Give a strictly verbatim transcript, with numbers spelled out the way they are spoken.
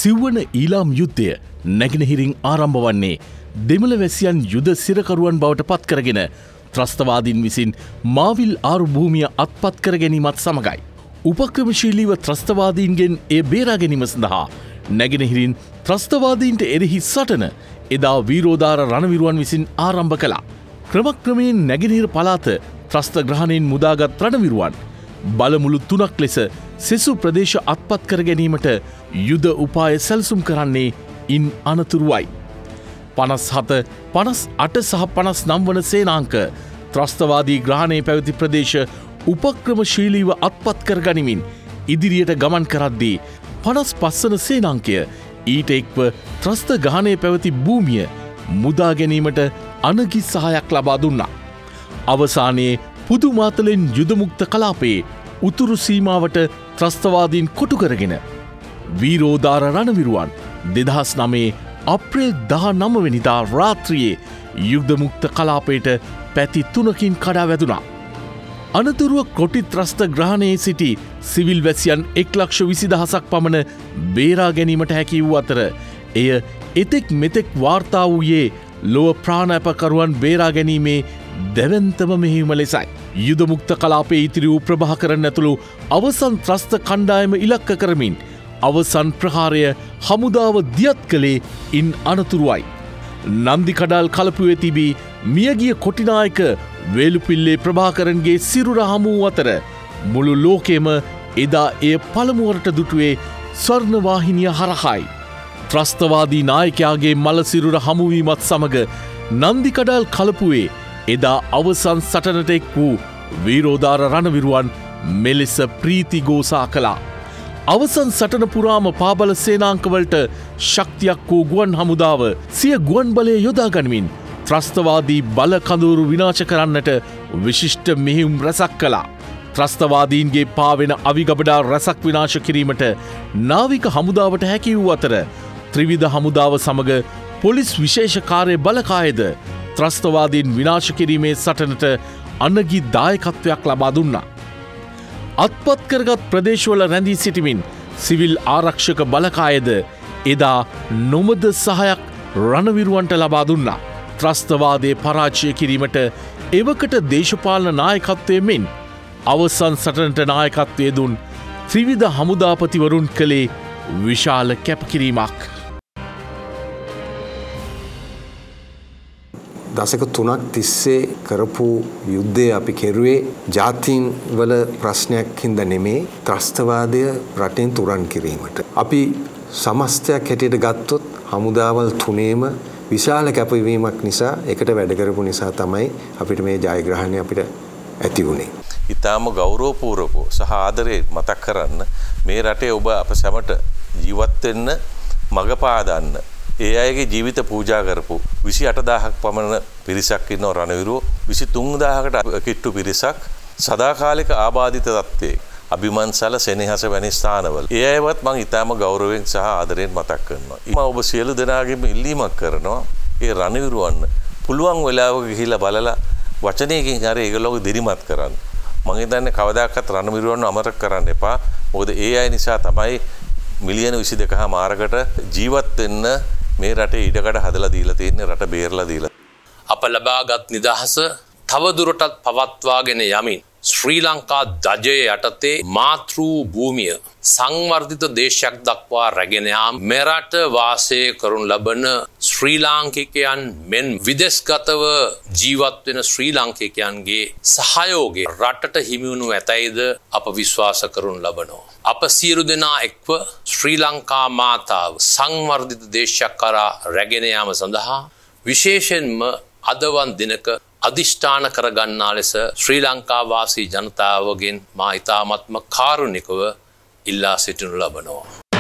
සිව්වන ඊලාම් යුද්ධය නැගෙනහිරින් ආරම්භ වන්නේ දෙමළ වැසියන් යුද සිරකරුවන් බවට පත් කරගෙන ත්‍රස්තවාදීන් විසින් මාවිල් ආරු භූමිය අත්පත් කර ගැනීමත් සමගයි. උපක්‍රමශීලීව ත්‍රස්තවාදීන්ගෙන් එය බේරා ගැනීම සඳහා නැගෙනහිරින් ත්‍රස්තවාදීන්ට එරෙහි සටන එදා වීරෝදාර රණවිරුවන් විසින් ආරම්භ කළා. ක්‍රමක්‍රමයෙන් නැගෙනහිර පළාත ත්‍රස්ත ග්‍රහණයෙන් මුදාගත් රණවිරුවන් බලමුළු තුනක් ලෙස සෙසු ප්‍රදේශ අත්පත් කර ගැනීමට යුද උපාය සැලසුම් කරන්නේ ඉන් අනතුරුවයි. පනස් හත පනස් අට සහ පනස් නව වන සේනාංක ත්‍රස්තවාදී ග්‍රහණයේ පැවති ප්‍රදේශ උපක්‍රමශීලීව අත්පත් කර ගනිමින් ඉදිරියට ගමන් කරද්දී පනස් පස්වන සේනාංකය ඊට එක්ව ත්‍රස්ත ග්‍රහණයේ පැවති භූමිය මුදා ගැනීමට අනගි සහයක් ලබා දුන්නා. අවසානයේ පුදුමාතලෙන් යුදමුක්ත කලාපයේ උතුරු සීමාවට ත්‍රස්තවාදීන් කොටු කරගෙන වීරෝදාර රණවිරුවන් දෙදහස් නවයේ අප්‍රේල් දහ නවවෙනිදා රාත්‍රියේ යුද්ධමුක්ත කලාපයට පැති තුනකින් කඩා වැදුනා. අනතුරුව කොටි ත්‍රස්ත ග්‍රහණයේ සිටි සිවිල් වැසියන් එක් ලක්ෂ විසිදහසක් පමණ බේරා ගැනීමට හැකි වූ අතර එය එතෙක් මෙතෙක් වාර්තා වූයේ ලොව ප්‍රාණාපකරුවන් බේරා ගැනීමේ දැවැන්තම මෙහෙයුම ලෙසයි. යුදමුක්ත කලාපයේ ඉතිරි වූ ප්‍රභාකරන් ඇතුළු අවසන් ත්‍රස්ත කණ්ඩායම ඉලක්ක කරමින් අවසන් ප්‍රහාරය හමුදාව දියත් කළේ ඉන් අනතුරුවයි. නන්දිකඩල් කලපුවේ තිබී මියගිය කොටිනායක වේලුපිල්ලේ ප්‍රභාකරන්ගේ සිරුර හමු වූ අතර මුළු ලෝකෙම එදා එය පළමුවරට දුටුවේ ස්වර්ණවාහිනිය හරහායි. ත්‍රස්තවාදී නායකයාගේ මලසිරුර හමුවීමත් සමග නන්දිකඩල් කලපුවේ එදා අවසන් සටනට එක් වූ වීරෝදාර රණවිරුවන් මෙලෙස ප්‍රීතිගෝසා කළා. අවසන් සටන පුරාම පාබල සේනාංකවලට ශක්තියක් වූ ගුවන් හමුදාව සිය ගුවන් බලය යොදා ගනිමින් ත්‍රස්තවාදී බල කඳවුරු විනාශ කරන්නට විශිෂ්ට මෙහෙයුම් රැසක් කළා. ත්‍රස්තවාදීන්ගේ පාවෙන අවිගබඩා රැසක් විනාශ කිරීමට නාවික හමුදාවට හැකි වූ අතර ත්‍රිවිධ හමුදාව සමග පොලිස් විශේෂ කාර්ය බලකායද ත්‍රස්තවාදීන් විනාශ කිරීමේ සටනට අනගි දායකත්වයක් ලබා දුන්නා. අත්පත් කරගත් ප්‍රදේශවල රැඳී සිටිමින් සිවිල් ආරක්ෂක බලකායද එදා නොමද සහයක් රණවිරුවන්ට ලබා දුන්නා. ත්‍රස්තවාදයේ පරාජය කිරීමට එවකට දේශපාලන නායකත්වය මෙන් අවසන් සටනට නායකත්වය දුන් ත්‍රිවිධ හමුදාපතිවරුන් කළේ විශාල කැපකිරීමක්. දශක තුනක් තිස්සේ කරපු යුද්ධය අපි කෙරුවේ ජාතීන් වල ප්‍රශ්නයක් හින්දා නෙමේ ත්‍රස්තවාදය රටෙන් තුරන් කිරීමට. අපි සමස්තයක් හැටියට ගත්තොත් හමුදාවල් තුනේම විශාල කැපවීමක් නිසා එකට වැඩ කරපු නිසා තමයි අපිට මේ ජයග්‍රහණය අපිට ඇති වුණේ. ඊටාම ගෞරවපූර්වක සහ ආදරේ මතක් කරන්න මේ රටේ ඔබ අප සැමට ජීවත් වෙන්න මඟ පාදන්න ඒ අයගේ ජීවිත පූජා කරපු විසි අට දාහක් පමණ පිරිසක් ඉන්නව රණවිරුවෝ විසි තුන් දාහකට කිට්ටු පිරිසක් සදාකාලික ආබාධිත තත්ත්වයේ අභිමන්සල සෙනෙහස වැනි ස්ථානවල ඒ අයවත් මම ඊටාම ගෞරවයෙන් සහ ආදරයෙන් මතක් කරනවා. මම ඔබ සියලු දෙනාගේම ඉල්ලීමක් කරනවා ඒ රණවිරුවන් පුළුවන් වෙලාවක ගිහිලා බලලා වචනයකින් හරි ඒගොල්ලෝ දිරිමත් කරන්න. මම හිතන්නේ කවදාකවත් රණවිරුවන්ව අමතක කරන්න එපා. මොකද ඒ අය නිසා තමයි මිලියන විසි දෙකක මාරකට ජීවත් වෙන්න මේ රටේ ඉඩකඩ හදලා දීලා තියෙන්නේ රට බේරලා දීලා. අප ලබාගත් නිදහස තවදුරටත් පවත්වාගෙන යමින් ශ්‍රී ලංකා ධජය යටතේ මාතෘ භූමිය සංවර්ධිත දේශයක් දක්වා රැගෙන යාම මෙරට වාසය කරනු ලබන ශ්‍රී ලාංකිකයන් මෙන් විදේශගතව ජීවත් වෙන ශ්‍රී ලාංකිකයන්ගේ සහයෝගය රටට හිමි වනු ඇතැයිද අප විශ්වාස කරනු ලබනවා. අප සියලු දෙනා එක්ව ශ්‍රී ලංකා මාතාව සංවර්ධිත දේශයක් කරා රැගෙන යාම සඳහා විශේෂයෙන්ම අදවන් දිනක අධිෂ්ඨාන කරගන්නා ලෙස ශ්‍රී ලංකා වාසී ජනතාවගෙන් මා ඉතාමත්ම කාරුණිකව ඉල්ලා සිටිනු ලබනවා.